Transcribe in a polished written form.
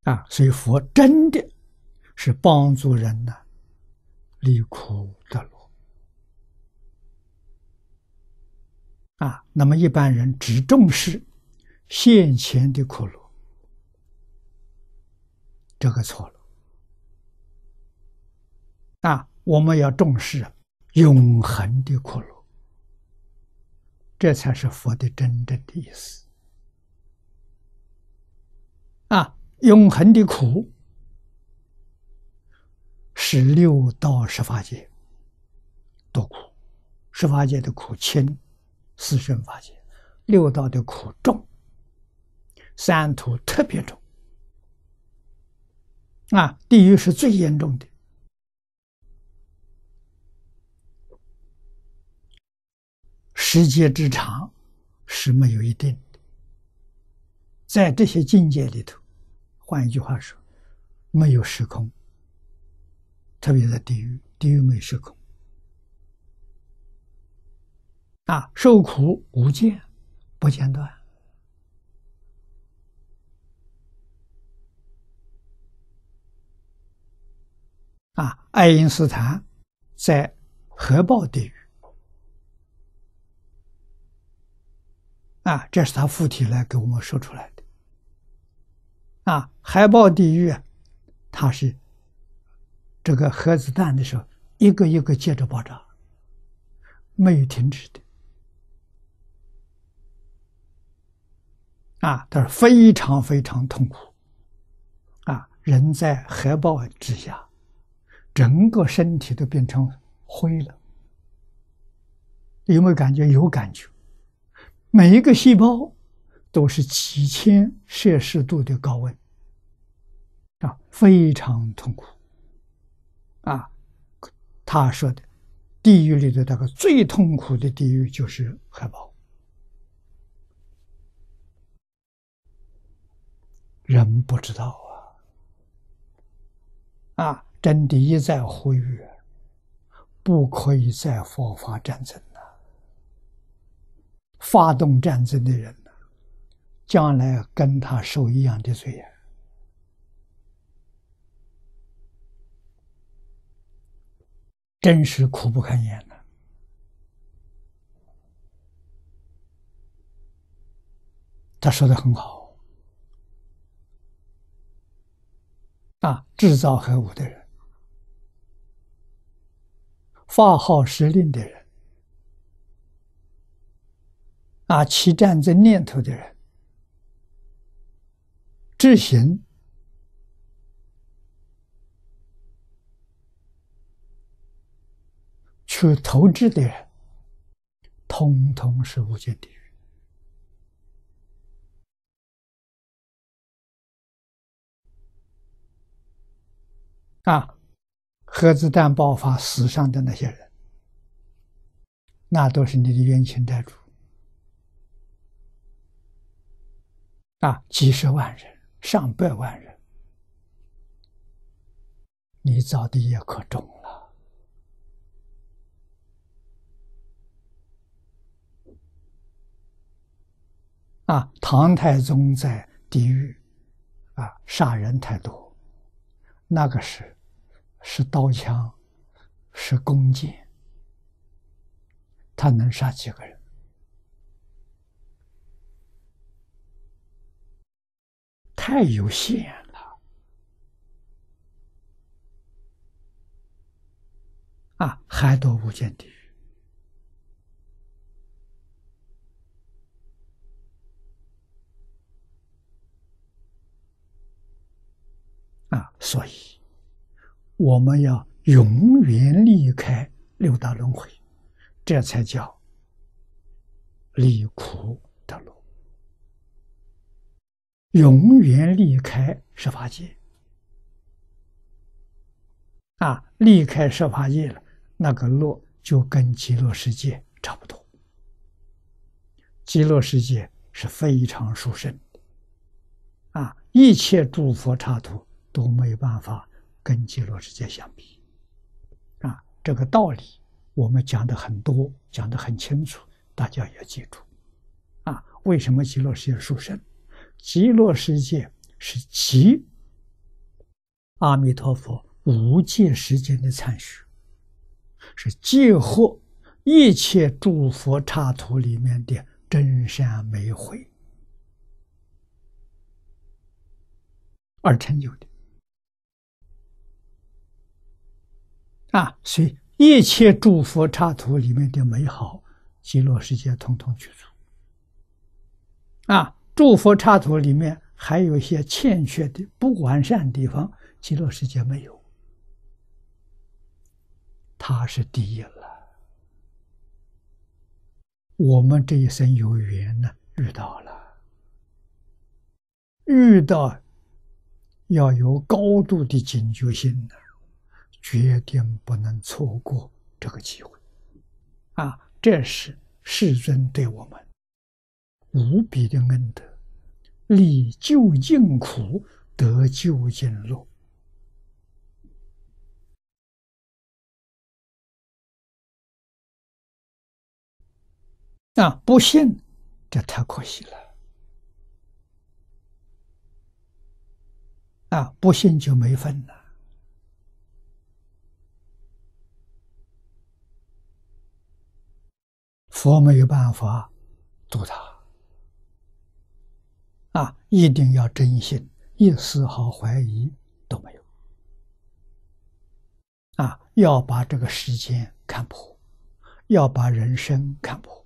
所以佛真的是帮助人呢，离苦得乐。那么一般人只重视现前的苦乐，这个错了。我们要重视永恒的苦乐，这才是佛的真正的意思。永恒的苦是六道十法界多苦，十法界的苦轻，四圣法界；六道的苦重，三途特别重。地狱是最严重的。时间之长是没有一定的，在这些境界里头，换一句话说，没有时空。特别在地狱，地狱没时空。受苦无间，不间断。爱因斯坦在核爆地狱，这是他附体来给我们说出来的。核爆地狱它是这个核子弹的时候，一个一个接着爆炸，没有停止的。但是非常非常痛苦。人在核爆之下，整个身体都变成灰了。有没有感觉？有感觉。每一个细胞都是几千摄氏度的高温，非常痛苦。他说的地狱里的那个最痛苦的地狱就是核爆。人不知道真的一再呼吁，不可以再爆发战争了。发动战争的人将来跟他受一样的罪真是苦不堪言了。他说的很好。制造核武的人，发号施令的人，起战争念头的人，执行去投掷的人，统统是无间地狱。核子弹爆发死伤的那些人，那都是你的冤亲债主。几十万人，上百万人，你造的业可重了。唐太宗在地狱杀人太多，那个是刀枪，是弓箭，他能杀几个人？太有限了。还多无间地狱。所以我们要永远离开六道轮回，这才叫离苦得乐。永远离开十法界。离开十法界了，那个乐就跟极乐世界差不多。极乐世界是非常殊胜的，一切诸佛刹土都没有办法跟极乐世界相比。这个道理我们讲的很多，讲的很清楚，大家要记住。为什么极乐世界殊胜？极乐世界是极阿弥陀佛无界时间的参学，是结合一切诸佛刹土里面的真善美慧而成就的。所以一切诸佛刹土里面的美好，极乐世界统统具足。诸佛刹土里面还有一些欠缺的、不完善的地方，极乐世界没有，它是第一了。我们这一生有缘呢，遇到了，遇到要有高度的警觉性呢，决定不能错过这个机会。这是世尊对我们无比的恩德，历究竟苦，得究竟乐。不信，这太可惜了。不信就没份了。佛没有办法度他，一定要真信，一丝毫怀疑都没有。要把这个世间看破，要把人生看破。